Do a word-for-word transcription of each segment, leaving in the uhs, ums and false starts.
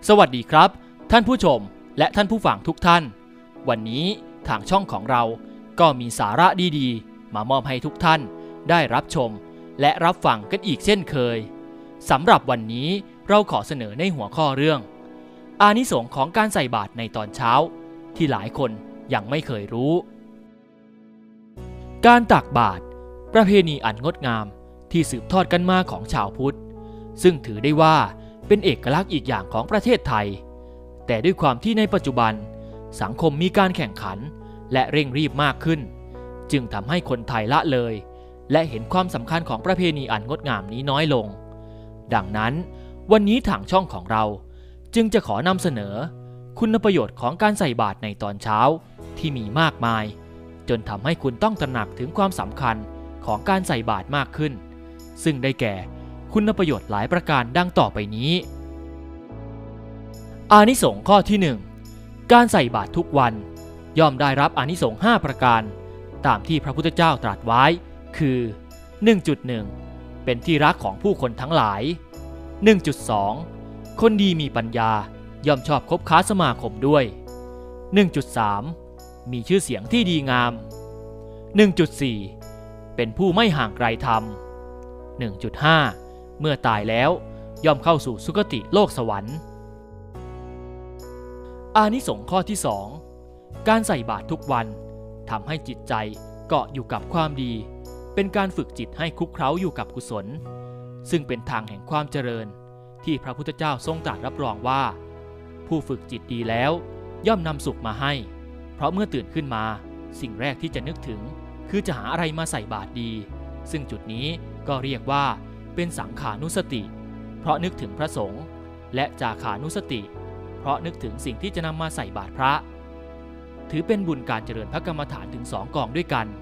สวัสดีครับท่านผู้ชมและท่านผู้ฟังทุกท่านวันนี้ทางช่องของเราก็มีสาระดีๆมามอบให้ทุกท่านได้รับชมและรับฟังกันอีกเช่นเคยสำหรับวันนี้เราขอเสนอในหัวข้อเรื่องอานิสงส์ของการใส่บาตรในตอนเช้าที่หลายคนยังไม่เคยรู้การตักบาตรประเพณีอันงดงามที่สืบทอดกันมาของชาวพุทธซึ่งถือได้ว่าเป็นเอกลักษณ์อีกอย่างของประเทศไทยแต่ด้วยความที่ในปัจจุบันสังคมมีการแข่งขันและเร่งรีบมากขึ้นจึงทำให้คนไทยละเลยและเห็นความสำคัญของประเพณีอันงดงามนี้น้อยลงดังนั้นวันนี้ทางช่องของเราจึงจะขอนำเสนอคุณประโยชน์ของการใส่บาตรในตอนเช้าที่มีมากมายจนทำให้คุณต้องตระหนักถึงความสำคัญของการใส่บาตรมากขึ้นซึ่งได้แก่คุณประโยชน์หลายประการดังต่อไปนี้อานิสงส์ข้อที่หนึ่งการใส่บาตรทุกวันย่อมได้รับอานิสงส์ห้าประการตามที่พระพุทธเจ้าตรัสไว้คือ หนึ่งจุดหนึ่ง เป็นที่รักของผู้คนทั้งหลาย หนึ่งจุดสอง คนดีมีปัญญาย่อมชอบคบค้าสมาคมด้วย หนึ่งจุดสาม มีชื่อเสียงที่ดีงาม หนึ่งจุดสี่ เป็นผู้ไม่ห่างไกลธรรม หนึ่งจุดห้า เมื่อตายแล้วย่อมเข้าสู่สุคติโลกสวรรค์อานิสงส์ข้อที่สองการใส่บาตรทุกวันทำให้จิตใจเกาะอยู่กับความดีเป็นการฝึกจิตให้คลุกเคล้าอยู่กับกุศลซึ่งเป็นทางแห่งความเจริญที่พระพุทธเจ้าทรงตรัสรับรองว่าผู้ฝึกจิตดีแล้วย่อมนำสุขมาให้เพราะเมื่อตื่นขึ้นมาสิ่งแรกที่จะนึกถึงคือจะหาอะไรมาใส่บาตรดีซึ่งจุดนี้ก็เรียกว่าเป็นสังขานุสติเพราะนึกถึงพระสงฆ์และจาขานุสติเพราะนึกถึงสิ่งที่จะนำมาใส่บาตรพระถือเป็นบุญการเจริญพระกรรมฐานถึงสองกองด้วยกัน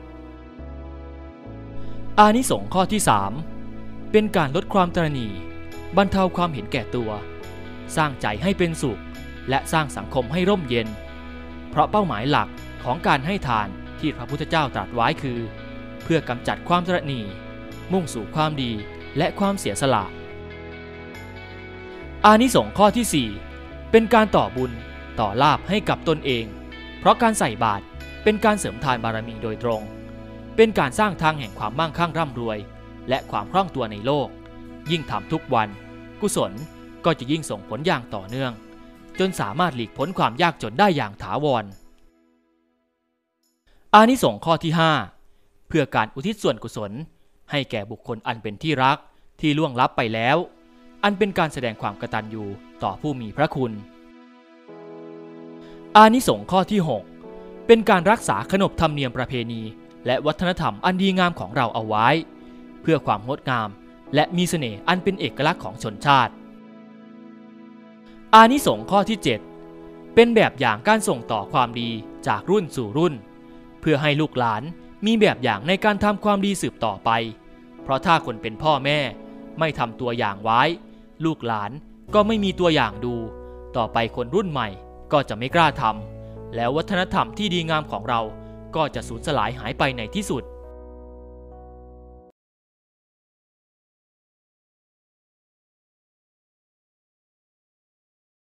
อานิสงส์ข้อที่สามเป็นการลดความตระหนี่บรรเทาความเห็นแก่ตัวสร้างใจให้เป็นสุขและสร้างสังคมให้ร่มเย็นเพราะเป้าหมายหลักของการให้ทานที่พระพุทธเจ้าตรัสไว้คือเพื่อกำจัดความตระหนี่มุ่งสู่ความดีและความเสียสละอานิสงส์ข้อที่สี่เป็นการต่อบุญต่อลาภให้กับตนเองเพราะการใส่บาตรเป็นการเสริมทานบารมีโดยตรงเป็นการสร้างทางแห่งความมั่งคั่งร่ำรวยและความคล่องตัวในโลกยิ่งทำทุกวันกุศลก็จะยิ่งส่งผลอย่างต่อเนื่องจนสามารถหลีกพ้นความยากจนได้อย่างถาวรอานิสงส์ข้อที่ห้าเพื่อการอุทิศส่วนกุศลให้แก่บุคคลอันเป็นที่รักที่ล่วงลับไปแล้วอันเป็นการแสดงความกตัญญูต่อผู้มีพระคุณอานิสงส์ข้อที่หกเป็นการรักษาขนบธรรมเนียมประเพณีและวัฒนธรรมอันดีงามของเราเอาไว้เพื่อความงดงามและมีเสน่ห์อันเป็นเอกลักษณ์ของชนชาติอานิสงส์ข้อที่เจ็ดเป็นแบบอย่างการส่งต่อความดีจากรุ่นสู่รุ่นเพื่อให้ลูกหลานมีแบบอย่างในการทำความดีสืบต่อไปเพราะถ้าคนเป็นพ่อแม่ไม่ทำตัวอย่างไว้ลูกหลานก็ไม่มีตัวอย่างดูต่อไปคนรุ่นใหม่ก็จะไม่กล้าทำแล้ววัฒนธรรมที่ดีงามของเราก็จะสูญสลายหายไปในที่สุด